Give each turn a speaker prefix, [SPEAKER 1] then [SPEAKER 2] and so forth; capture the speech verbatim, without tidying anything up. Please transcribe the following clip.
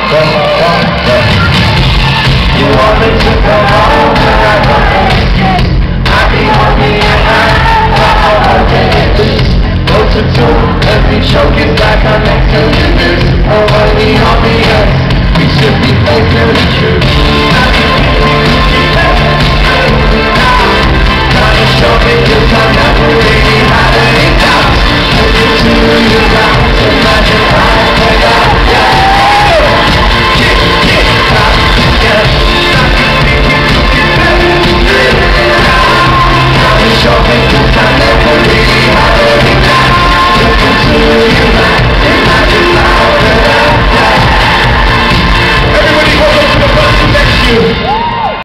[SPEAKER 1] You want me to go home and I don't understand. I be hungry and I, I, I, I, I, I, go to two, every choke is